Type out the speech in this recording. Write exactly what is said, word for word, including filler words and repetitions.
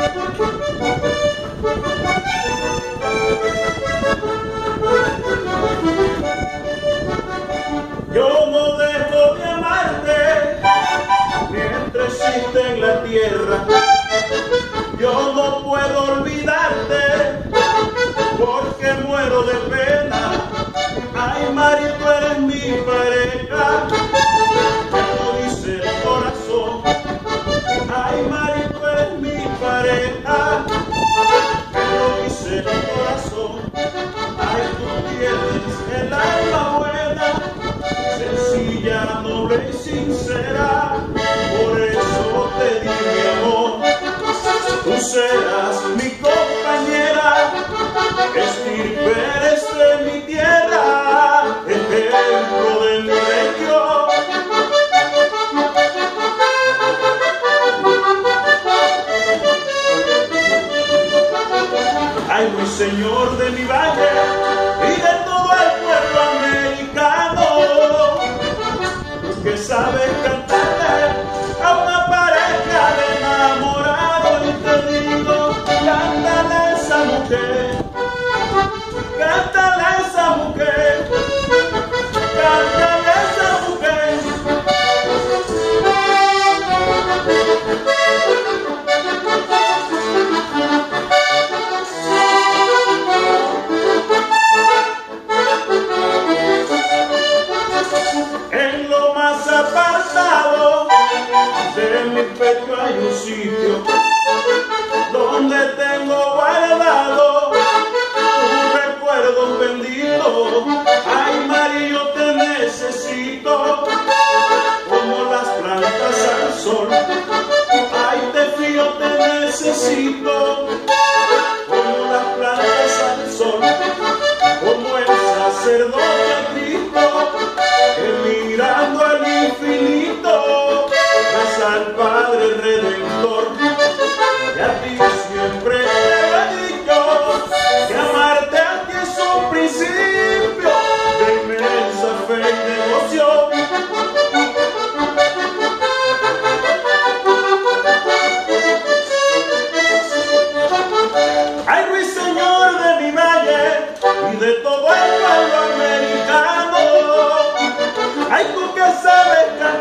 Yo no dejo de amarte mientras existe en la tierra. Yo no puedo olvidarte porque muero de pena. Ay, Mari, tú eres mi pareja, me lo dice el corazón. Ay, Mari, tú eres mi pareja, me lo dice el corazón. Ay, tú tienes el alma buena, sencilla, noble y sincera, por eso te di mi amor. Tú serás mi compañera, estirpe eres de mi tierra, ejemplo de mi región. Ay, ruiseñor de mi valle y de todo el pueblo americano, que sabes cantarle a una pareja de enamorados, y te digo, cántale a esa mujer, cántale a esa mujer, cántale a esa mujer. En lo más apartado de mi pecho hay un sitio donde tengo guardado un recuerdo bendito. Ay, María, yo te necesito como las plantas al sol. Ay, te fío, te necesito como las plantas al sol, como el sacerdote Cristo que mirando al infinito reza al Padre Redentor. Y a ti siempre te he dicho que amarte a ti es un principio de inmensa fe y devoción. Ay, ruiseñor de mi valle y de todo el pueblo americano, ay, tú que sabes cantar